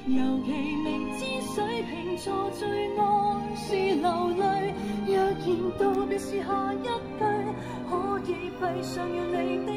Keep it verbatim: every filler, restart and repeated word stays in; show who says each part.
Speaker 1: 尤其明知水瓶座最愛是流淚，若然道別是下一句，可以閉上要你的